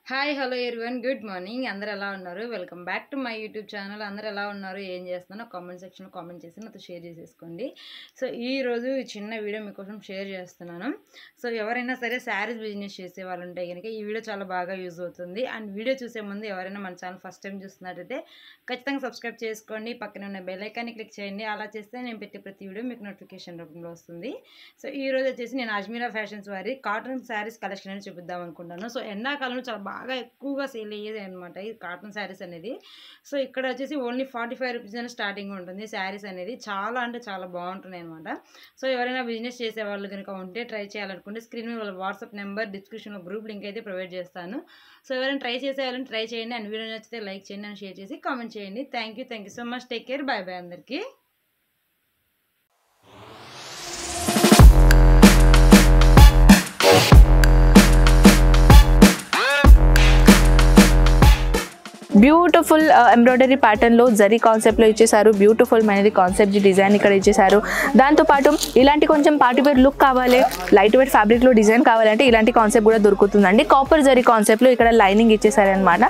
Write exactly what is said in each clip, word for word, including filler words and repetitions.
Hi hello everyone good morning అందరూ ఎలా ఉన్నారు welcome back to my YouTube channel అందరూ ఎలా ఉన్నారు ఏం చేస్తున్నారో కామెంట్ సెక్షన్లో కామెంట్ చేసి నాతో షేర్ చేసేసుకోండి సో ఈరోజు చిన్న వీడియో మీకోసం షేర్ చేస్తున్నాను సో ఎవరైనా సరే శారీస్ బిజినెస్ చేసే వాళ్ళు ఉంటే కనుక ఈ వీడియో చాలా బాగా యూజ్ అవుతుంది అండ్ వీడియో చూసే ముందు ఎవరైనా మన ఛానల్ ఫస్ట్ టైం చూస్తున్నట్టయితే ఖచ్చితంగా సబ్స్క్రైబ్ చేసుకోండి పక్కన ఉన్న బెల్ ఐకాన్ని క్లిక్ చేయండి అలా చేస్తే నేను పెట్టే ప్రతి వీడియో మీకు నోటిఫికేషన్ రూపంలో వస్తుంది సో ఈరోజు వచ్చేసి నేను అజ్మీరా ఫ్యాషన్స్ వారి కాటన్ శారీస్ కలెక్షన్ అని చూపిద్దాం అనుకుంటాను సో ఎండాకాలంలో చాలా బాగా ఎక్కువగా సేల్ అయ్యేది అనమాట ఈ కాటన్ శారీస్ అనేది సో ఇక్కడ వచ్చేసి ఓన్లీ ఫార్టీ ఫైవ్ రూపీస్ అని స్టార్టింగ్ ఉంటుంది శారీస్ అనేది చాలా అంటే చాలా బాగుంటున్నాయి అనమాట సో ఎవరైనా బిజినెస్ చేసే వాళ్ళు కనుక ఉంటే ట్రై చేయాలనుకుంటే స్క్రీన్ మీద వాళ్ళ వాట్సాప్ నెంబర్ డిస్క్రిప్షన్లో గ్రూప్ లింక్ అయితే ప్రొవైడ్ చేస్తాను సో ఎవరైనా ట్రై చేసే వాళ్ళని ట్రై చేయండి అండ్ వీడియో నచ్చితే లైక్ చేయండి అండ్ షేర్ చేసి కామెంట్ చేయండి thank you thank you so much take care bye bye అందరికీ బ్యూటిఫుల్ ఎంబ్రాయిడరీ ప్యాటర్న్ లో జరీ కాన్సెప్ట్ లో ఇచ్చేసారు బ్యూటిఫుల్ అనేది కాన్సెప్ట్ డిజైన్ ఇక్కడ ఇచ్చేసారు దాంతో పాటు ఇలాంటి కొంచెం పార్టీ వేర్ లుక్ కావాలి లైట్ వెయిట్ ఫ్యాబ్రిక్ లో డిజైన్ కావాలంటే ఇలాంటి కాన్సెప్ట్ కూడా దొరుకుతుందండి కాపర్ జరీ కాన్సెప్ట్ లో ఇక్కడ లైనింగ్ ఇచ్చేసారు అన్నమాట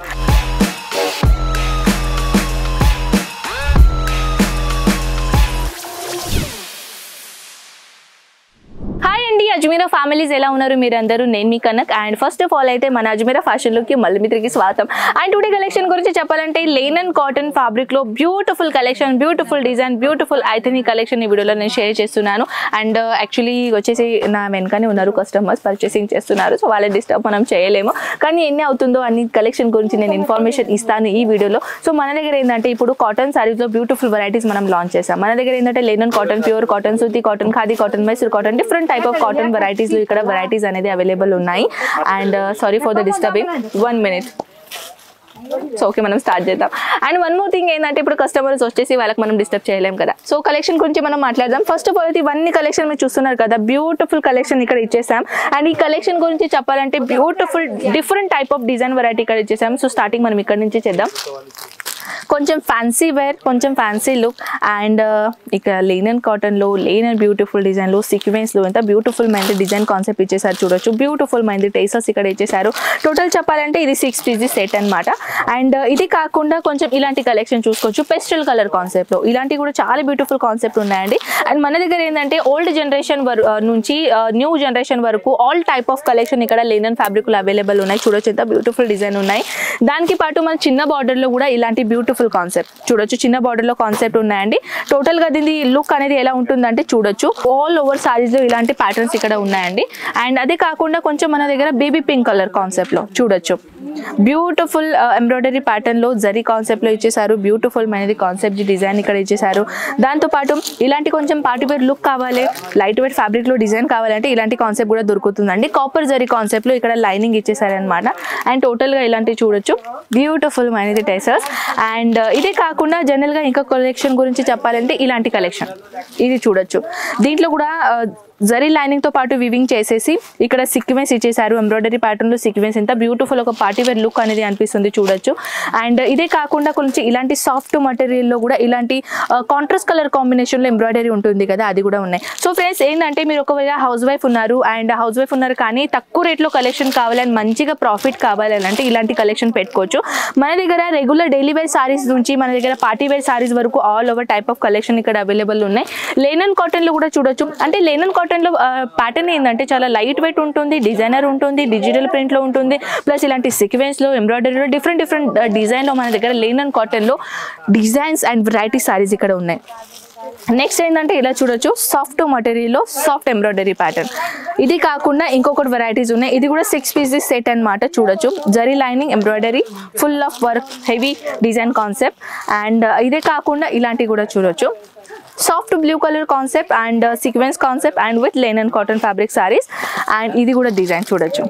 హాయ్ అండి అజ్మీరా ఫ్యామిలీస్ ఎలా ఉన్నారు మీరందరూ నేను మీ Kanak and first of all అయితే మన అజ్మీరా ఫ్యాషన్ లుక్ కి మళ్ళీ మీ తిరిగి స్వాగతం అండ్ టుడే కలెక్షన్ గురించి చెప్పాలంటే లేనన్ కాటన్ ఫ్యాబ్రిక్ లో beautiful collection beautiful design beautiful ethnic collection ఈ వీడియోలో నేను షేర్ చేస్తున్నాను అండ్ యాక్చువల్లీ వచ్చేసి నా వెనకనే ఉన్నారు కస్టమర్స్ పర్చేసింగ్ చేస్తున్నారు సో వాళ్ళ డిస్టర్బ్ మనం చేయలేము కానీ ఎన్ని అవుతుందో అన్ని కలెక్షన్ గురించి నేను ఇన్ఫర్మేషన్ ఇస్తాను ఈ వీడియోలో సో మన దగ్గర ఏంటంటే ఇప్పుడు కాటన్ సారీస్ లో బ్యూటిఫుల్ వెరైటీస్ మనం లాంచ్ చేసాం మన దగ్గర ఏంటంటే లేనన్ కాటన్ ప్యూర్ కాటన్ సూతి cotton khadi cotton Mysore cotton different type of cotton varieties లో ఇక్కడ వెరైటీస్ అనేది అవైలబుల్ ఉన్నాయి and sorry for the disturbing one minute so okay మనం స్టార్ట్ చేద్దాం అండ్ వన్ మోర్ థింగ్ ఏంటంటే ఇప్పుడు కస్టమర్స్ వచ్చేసి వాళ్ళకి మనం డిస్టర్బ్ చేయలేం కదా సో కలెక్షన్ గురించి మనం మాట్లాడదాం ఫస్ట్ ఆఫ్ ఆల్ అయితే ఇవన్నీ కలెక్షన్ మీరు చూస్తున్నారు కదా బ్యూటిఫుల్ కలెక్షన్ ఇక్కడ ఇచ్చేసాం అండ్ ఈ కలెక్షన్ గురించి చెప్పాలంటే beautiful different type of design variety ఇక్కడ ఇచ్చేసాం సో స్టార్టింగ్ మనం ఇక్కడ నుంచి చేద్దాం కొంచెం ఫ్యాన్సీ వేర్ కొంచెం ఫ్యాన్సీ లుక్ అండ్ ఇక్కడ లేనన్ కాటన్లో లేనన్ బ్యూటిఫుల్ డిజైన్లో సీక్వెన్స్లో ఎంత బ్యూటిఫుల్ మైంది డిజైన్ కాన్సెప్ట్ ఇచ్చేసారు చూడొచ్చు బ్యూటిఫుల్ మైంది టేసర్స్ ఇక్కడ ఇచ్చేసారు టోటల్ చెప్పాలంటే ఇది సిక్స్ పీజీ సెట్ అనమాట అండ్ ఇది కాకుండా కొంచెం ఇలాంటి కలెక్షన్ చూసుకోవచ్చు పెస్టల్ కలర్ కాన్సెప్ట్లో ఇలాంటివి కూడా చాలా బ్యూటిఫుల్ కాన్సెప్ట్ ఉన్నాయండి అండ్ మన దగ్గర ఏంటంటే ఓల్డ్ జనరేషన్ నుంచి న్యూ జనరేషన్ వరకు ఆల్ టైప్ ఆఫ్ కలెక్షన్ ఇక్కడ లేనన్ ఫ్యాబ్రిక్లు అవైలబుల్ ఉన్నాయి చూడొచ్చు ఎంత బ్యూటిఫుల్ డిజైన్ ఉన్నాయి దానికి పాటు మన చిన్న బార్డర్లో కూడా ఇలాంటి బ్యూటిఫుల్ కాన్సెప్ట్ చూడొచ్చు చిన్న బార్డర్ లో కాన్సెప్ట్ ఉన్నాయండి టోటల్ గా దీని లుక్ అనేది ఎలా ఉంటుందంటే చూడొచ్చు ఆల్ ఓవర్ సారీస్ లో ఇలాంటి ప్యాటర్న్స్ ఇక్కడ ఉన్నాయండి అండ్ అదే కాకుండా కొంచెం మన దగ్గర బేబీ పింక్ కలర్ కాన్సెప్ట్ లో చూడొచ్చు బ్యూటిఫుల్ ఎంబ్రాయిడరీ ప్యాటర్న్ లో జరీ కాన్సెప్ట్ లో ఇచ్చేసారు బ్యూటిఫుల్ అనేది కాన్సెప్ట్ డిజైన్ ఇక్కడ ఇచ్చేసారు దాంతో పాటు ఇలాంటి కొంచెం పార్టీ వేర్ లుక్ కావాలి లైట్ వెయిట్ ఫ్యాబ్రిక్ లో డిజైన్ కావాలంటే ఇలాంటి కాన్సెప్ట్ కూడా దొరుకుతుందండి కాపర్ జరీ కాన్సెప్ట్ లో ఇక్కడ లైనింగ్ ఇచ్చేసారు అనమాట అండ్ టోటల్ గా ఇలాంటివి చూడొచ్చు బ్యూటిఫుల్ అనేది టేసర్స్ అండ్ ఇదే కాకుండా జనరల్ గా ఇంకా కలెక్షన్ గురించి చెప్పాలంటే ఇలాంటి కలెక్షన్ ఇది చూడొచ్చు దీంట్లో కూడా జరీ లైనింగ్ తో పాటు వివింగ్ చేసేసి ఇక్కడ సీక్వెన్స్ ఇచ్చేసారు ఎంబ్రాయిడరీ ప్యాటర్న్ లో సీక్వెన్స్ ఎంత బ్యూటిఫుల్ ఒక పార్టీ వేర్ లుక్ అనేది అనిపిస్తుంది చూడొచ్చు అండ్ ఇదే కాకుండా కొంచెం ఇలాంటి సాఫ్ట్ మటీరియల్ లో కూడా ఇలాంటి కాంట్రాస్ట్ కలర్ కాంబినేషన్ లో ఎంబ్రాయిడరీ ఉంటుంది కదా అది కూడా ఉన్నాయి సో ఫ్రెండ్స్ ఏంటంటే మీరు ఒకవేళ హౌస్ వైఫ్ ఉన్నారు అండ్ హౌస్ వైఫ్ ఉన్నారు కానీ తక్కువ రేట్ లో కలెక్షన్ కావాలని మంచిగా ప్రాఫిట్ కావాలని అంటే ఇలాంటి కలెక్షన్ పెట్టుకోవచ్చు మన దగ్గర రెగ్యులర్ డైలీ వేర్ సారీస్ నుంచి మన దగ్గర పార్టీ వేర్ సారీస్ వరకు all over type of collection ఇక్కడ అవైలబుల్ ఉన్నాయి లేనన్ కాటన్ లో కూడా చూడొచ్చు అంటే లేనన్ కాటన్ లో ప్యాటర్న్ ఏంటంటే చాలా లైట్ వెయిట్ ఉంటుంది డిజైనర్ ఉంటుంది డిజిటల్ ప్రింట్ లో ఉంటుంది ప్లస్ ఇలాంటి సీక్వెన్స్ లో ఎంబ్రాయిడరీలో డిఫరెంట్ డిఫరెంట్ డిజైన్ లో మన దగ్గర లేనన్ కాటన్ లో డిజైన్స్ అండ్ వెరైటీ సారీస్ ఇక్కడ ఉన్నాయి నెక్స్ట్ ఏంటంటే ఇలా చూడొచ్చు సాఫ్ట్ మటీరియల్లో సాఫ్ట్ ఎంబ్రాయిడరీ ప్యాటర్న్ ఇది కాకుండా ఇంకొకటి వెరైటీస్ ఉన్నాయి ఇది కూడా సిక్స్ పీసెస్ సెట్ అనమాట చూడొచ్చు zari lining embroidery full of work heavy design concept and ఇదే కాకుండా ఇలాంటివి కూడా చూడొచ్చు soft blue colour concept and sequence concept and with linen cotton fabric sarees and ఇది కూడా డిజైన్ చూడొచ్చు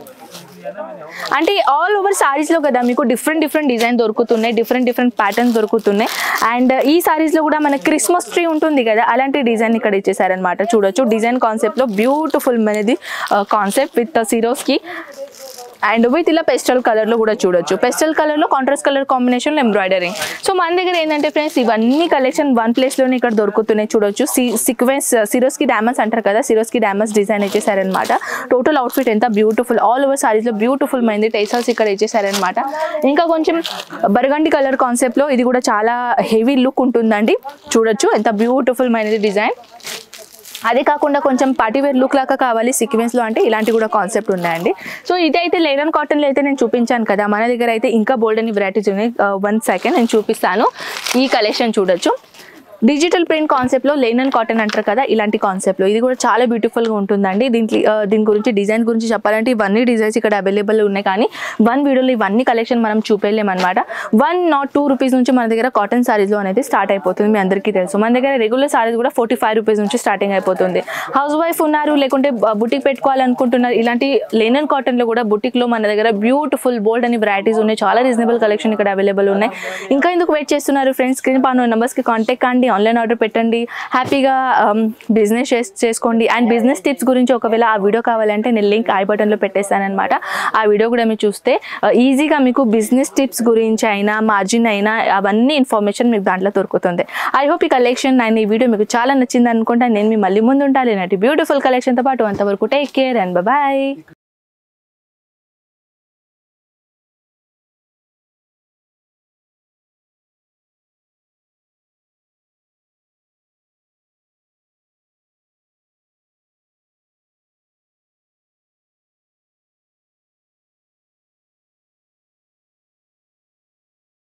అంటే ఆల్ ఓవర్ సారీస్ లో కదా మీకు డిఫరెంట్ డిఫరెంట్ డిజైన్ దొరుకుతున్నాయి డిఫరెంట్ డిఫరెంట్ ప్యాటర్న్స్ దొరుకుతున్నాయి అండ్ ఈ సారీస్ లో కూడా మన క్రిస్మస్ ట్రీ ఉంటుంది కదా అలాంటి డిజైన్ ఇక్కడ ఇచ్చేసారనమాట చూడొచ్చు డిజైన్ కాన్సెప్ట్ లో బ్యూటిఫుల్ అనేది concept with Swarovski and with ఇలా పెస్టల్ కలర్లో కూడా చూడొచ్చు. పెస్టల్ కలర్లో కాంట్రాస్ట్ కలర్ కాంబినేషన్లో ఎంబ్రాయిడరీ. సో మన దగ్గర ఏంటంటే ఫ్రెండ్స్ ఇవన్నీ కలెక్షన్ వన్ ప్లేస్లోనే ఇక్కడ దొరుకుతున్నాయి. చూడొచ్చు సి సీక్వెన్స్ సిరోస్కి డైమండ్స్ అంటారు కదా, సిరోస్కి డైమండ్స్ డిజైన్ ఇచ్చేసారనమాట. టోటల్ అవుట్ఫిట్ ఎంత బ్యూటిఫుల్, ఆల్ ఓవర్ సారీస్లో బ్యూటిఫుల్ మైంది టైసల్స్ ఇక్కడ ఇచ్చేసారనమాట. ఇంకా కొంచెం బర్గండి కలర్ కాన్సెప్ట్లో ఇది కూడా చాలా హెవీ లుక్ ఉంటుందండి. చూడొచ్చు ఎంత బ్యూటిఫుల్ మైనది డిజైన్. అదే కాకుండా కొంచెం పార్టీవేర్ లుక్ లాగా కావాలి సీక్వెన్స్లో అంటే ఇలాంటి కూడా కాన్సెప్ట్ ఉన్నాయండి. సో ఇదైతే లెనిన్ కాటన్లో అయితే నేను చూపించాను కదా, మన దగ్గర అయితే ఇంకా బోల్డ్ అని వెరైటీస్ ఉన్నాయి. వన్ సెకండ్ నేను చూపిస్తాను. ఈ కలెక్షన్ చూడొచ్చు. డిజిటల్ ప్రింట్ కాన్సెప్ట్లో లెనిన్ కాటన్ అంటారు కదా, ఇలాంటి కాన్సెప్ట్లో ఇది కూడా చాలా బ్యూటిఫుల్గా ఉంటుందండి. దీంట్లో దీని గురించి డిజైన్ గురించి చెప్పాలంటే ఇవన్నీ డిజైన్స్ ఇక్కడ అవైలబుల్ ఉన్నాయి, కానీ వన్ వీడియోలో ఇవన్నీ కలెక్షన్ మనం చూపేయలేమన్నమాట. వన్ నాట్ టూ రూపీస్ నుంచి మన దగ్గర కాటన్ సారీస్లో అనేది స్టార్ట్ అయిపోతుంది. మీ అందరికీ తెలుసు మన దగ్గర రెగ్యులర్ సారీస్ కూడా ఫోర్టీ ఫైవ్ రూపీస్ నుంచి స్టార్టింగ్ అయిపోతుంది. హౌస్ వైఫ్ ఉన్నారు, లేకుంటే బుటిక్ పెట్టుకోవాలనుకుంటున్నారు, ఇలాంటి లెనిన్ కాటన్లో కూడా బుటిక్లో మన దగ్గర బ్యూటిఫుల్ బోల్డ్ అని వెరైటీస్ ఉన్నాయి. చాలా రీజనబుల్ కలెక్షన్ ఇక్కడ అవైలబుల్ ఉన్నాయి. ఇంకా ఎందుకు వెయిట్ చేస్తున్నారు ఫ్రెండ్స్? స్క్రీన్ పైన నెంబర్స్కి కాంటాక్ట్ కండి, ఆన్లైన్ ఆర్డర్ పెట్టండి, హ్యాపీగా బిజినెస్ చేసుకోండి. అండ్ బిజినెస్ టిప్స్ గురించి ఒకవేళ ఆ వీడియో కావాలంటే నేను లింక్ ఐ బటన్లో పెట్టేస్తానమాట. ఆ వీడియో కూడా మీరు చూస్తే ఈజీగా మీకు బిజినెస్ టిప్స్ గురించి అయినా మార్జిన్ అయినా అవన్నీ ఇన్ఫర్మేషన్ మీకు దాంట్లో దొరుకుతుంది. ఐ హోప్ ఈ కలెక్షన్ అండ్ ఈ వీడియో మీకు చాలా నచ్చింది అనుకుంటా. నేను మీ మళ్ళీ ముందు ఉండాలి నాటి బ్యూటిఫుల్ కలెక్షన్తో పాటు. అంతవరకు టేక్ కేర్ అండ్ బాయ్.